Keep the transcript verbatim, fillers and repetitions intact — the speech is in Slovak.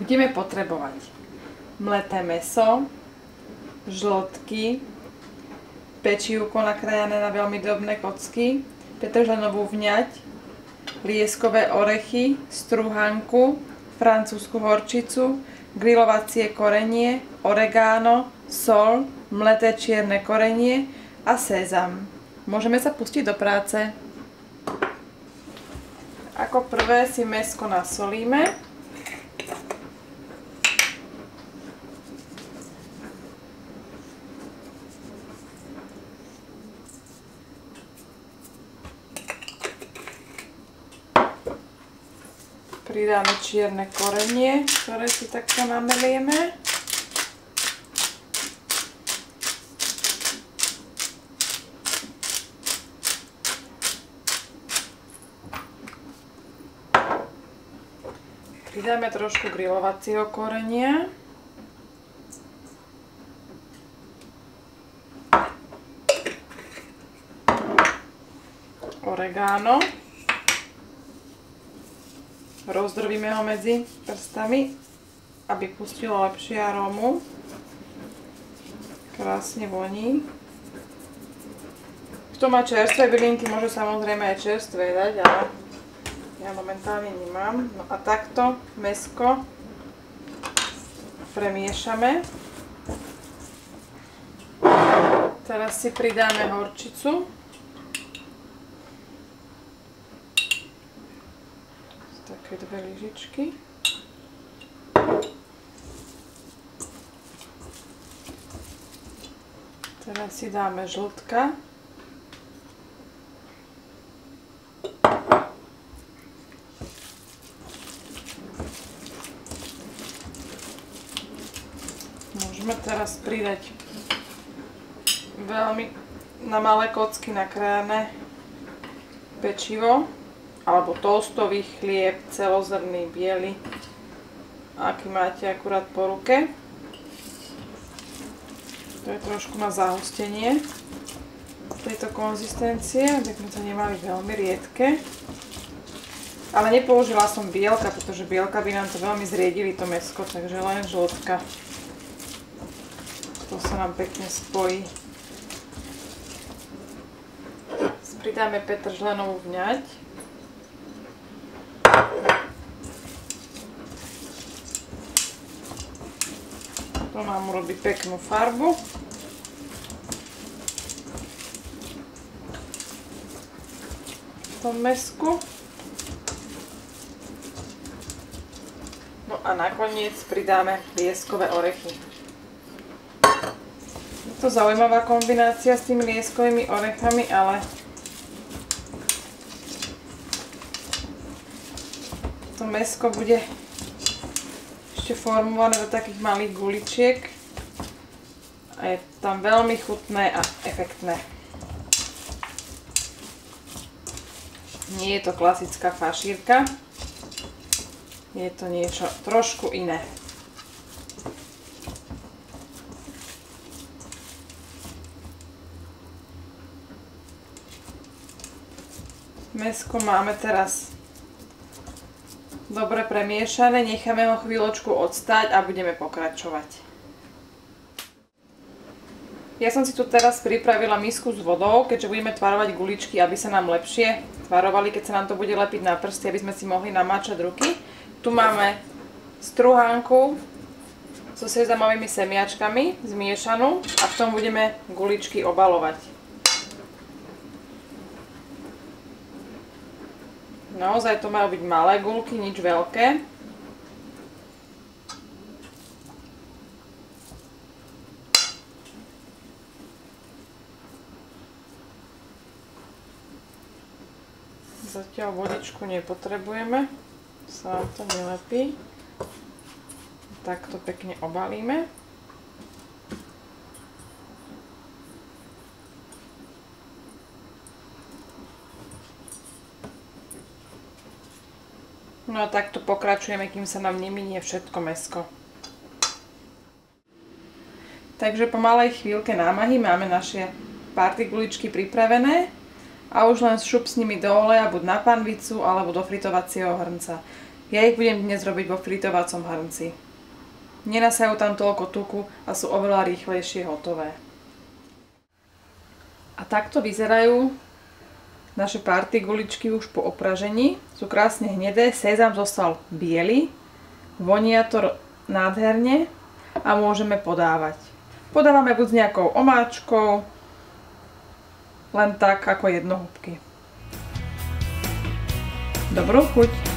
Budeme potrebovať mleté mäso, žltky, pečívko nakrájané na veľmi drobné kocky, petržlenovú vňať, lieskové orechy, strúhanku, francúzsku horčicu, grilovacie korenie, oregano, sol, mleté čierne korenie a sezam. Môžeme sa pustiť do práce. Ako prvé si mäsko nasolíme. Pridáme čierne korenie, ktoré si takto namelieme. Pridáme trošku grilovacieho korenia. Oregano. Rozdrobíme ho medzi prstami, aby pustilo lepšie arómu. Krásne voní. Kto má čerstvé bylinky, môže samozrejme aj čerstvé dať, ale ja momentálne nemám. No a takto mäsko premiešame. Teraz si pridáme horčicu. Také dve lyžičky. Teraz si dáme žltka. Môžeme teraz pridať veľmi na malé kocky nakrájané pečivo alebo toastový chlieb, celozrnný, biely, aký máte akurát po ruke. To je trošku na zahustenie tejto konzistencie, aby sme to nemali veľmi riedke. Ale nepoužila som bielka, pretože bielka by nám to veľmi zriedili to mäsko, takže len žltka. To sa nám pekne spojí. Pridáme petržlenovú vňať. To nám urobí peknú farbu. V tom mäsku. No a nakoniec pridáme lieskové orechy. Je to zaujímavá kombinácia s tými lieskovými orechami, ale to mäsko bude ešte formované do takých malých guličiek a je tam veľmi chutné a efektné. Nie je to klasická fašírka, je to niečo trošku iné. Mäsko máme teraz dobre premiešané, necháme ho chvíľočku odstáť a budeme pokračovať. Ja som si tu teraz pripravila misku s vodou, keďže budeme tvarovať guličky, aby sa nám lepšie tvarovali, keď sa nám to bude lepiť na prsty, aby sme si mohli namáčať ruky. Tu máme strúhanku so sezamovými semiačkami zmiešanú a v tom budeme guličky obalovať. Naozaj to majú byť malé guľky, nič veľké. Zatiaľ vodičku nepotrebujeme, sa nám to nelepí. Takto pekne obalíme. No a takto pokračujeme, kým sa nám neminie všetko mäsko. Takže po malej chvíľke námahy máme naše party guličky pripravené a už len šup s nimi do oleja, buď na panvicu alebo do fritovacieho hrnca. Ja ich budem dnes robiť vo fritovacom hrnci. Nenasajú tam toľko tuku a sú oveľa rýchlejšie hotové. A takto vyzerajú naše party guličky už po opražení. Sú krásne hnedé, sezam zostal biely, vonia to nádherne a môžeme podávať. Podávame buď s nejakou omáčkou, len tak ako jednohúbky. Dobrú chuť!